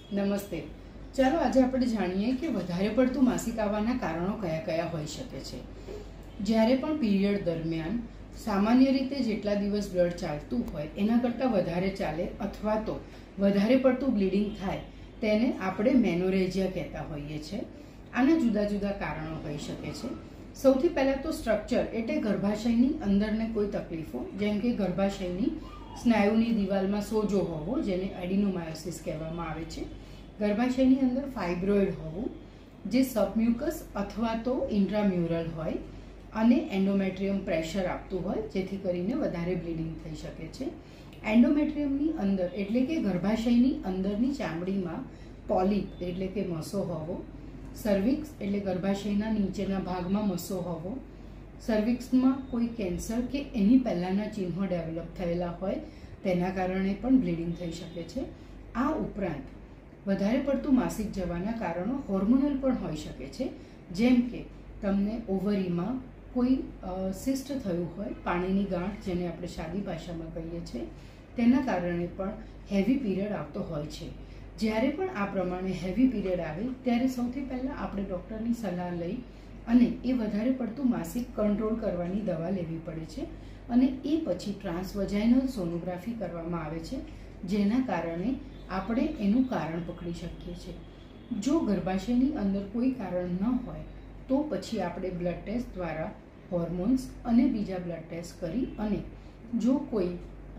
નમસ્તે. ચાલો આજે આપણે જાણીએ કે વધારે પડતું માસિક આવવાના કારણો કયા કયા હોઈ શકે છે. જ્યારે પણ પીરિયડ દરમિયાન સામાન્ય રીતે જેટલા દિવસ બ્લડ ચાલતું હોય એના કરતાં વધારે ચાલે અથવા તો વધારે પડતું બ્લીડિંગ થાય તેને આપણે મેનોરેજિયા કહેતા હોઈએ છીએ. આના જુદા જુદા કારણો હોઈ શકે છે. સૌથી પહેલાં તો સ્ટ્રક્ચર એટલે ગર્ભાશયની અંદરને કોઈ તકલીફો, જેમ કે ગર્ભાશયની સ્નાયુની દિવાલમાં સોજો હોવો, જેને એડિનોમાયોસિસ કહેવામાં આવે છે. ગર્ભાશયની અંદર ફાઇબ્રોઇડ હોવું જે સબમ્યુકસ અથવા તો ઇન્ટ્રામ્યુરલ હોય અને એન્ડોમેટ્રિયમ પ્રેશર આપતું હોય જેથી કરીને વધારે બ્લીડિંગ થઈ શકે છે. એન્ડોમેટ્રિયમની અંદર એટલે કે ગર્ભાશયની અંદરની ચામડીમાં પોલિપ એટલે કે મસો હોવો, સર્વિક્સ એટલે ગર્ભાશયના નીચેના ભાગમાં મસો હોવો, સર્વિક્સમાં કોઈ કેન્સર કે એની પહેલાંના ચિહ્નો ડેવલપ થયેલા હોય તેના કારણે પણ બ્લીડિંગ થઈ શકે છે. આ ઉપરાંત વધારે પડતું માસિક જવાના કારણો હોર્મોનલ પણ હોઈ શકે છે, જેમ કે તમને ઓવરીમાં કોઈ સિસ્ટ થયું હોય, પાણીની ગાંઠ જેને આપણે સાદી ભાષામાં કહીએ છીએ, તેના કારણે પણ હેવી પીરિયડ આવતો હોય છે. જ્યારે પણ આ પ્રમાણે હેવી પીરિયડ આવે ત્યારે સૌથી પહેલાં આપણે ડૉક્ટરની સલાહ લઈ અને એ વધારે પડતું માસિક કંટ્રોલ કરવાની દવા લેવી પડે છે અને એ પછી ટ્રાન્સવજાઇનલ સોનોગ્રાફી કરવામાં આવે છે, જેના કારણે આપણે એનું કારણ પકડી શકીએ છીએ. જો ગર્ભાશયની અંદર કોઈ કારણ ન હોય તો પછી આપણે બ્લડ ટેસ્ટ દ્વારા હોર્મોન્સ અને બીજા બ્લડ ટેસ્ટ કરી અને જો કોઈ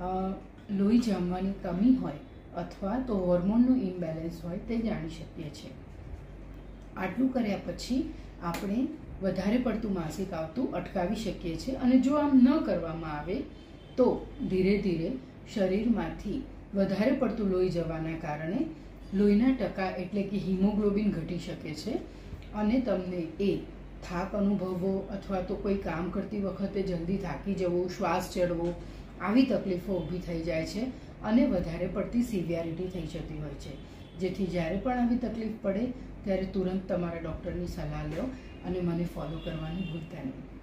લોહી જામવાની કમી હોય અથવા તો હોર્મોનનું ઇમ્બેલેન્સ હોય તે જાણી શકીએ છીએ. આટલું કર્યા પછી આપણે વધારે પડતું માસિક આવતું અટકાવી શકીએ છીએ અને જો આમ ન કરવામાં આવે તો ધીરે ધીરે શરીરમાંથી વધારે પડતું લોહી જવાના કારણે લોહીના ટકા એટલે કે હિમોગ્લોબિન ઘટી શકે છે અને તમને એ થાક અનુભવવો અથવા તો કોઈ કામ કરતી વખતે જલ્દી થાકી જવું, શ્વાસ ચડવો, આવી તકલીફો ઊભી થઈ જાય છે અને વધારે પડતી સિવિયરિટી થઈ જતી હોય છે. જેથી જ્યારે પણ આવી તકલીફ પડે ત્યારે તુરંત તમારા ડૉક્ટરની સલાહ લો અને મને ફોલો કરવાનું ભૂલતા નહીં.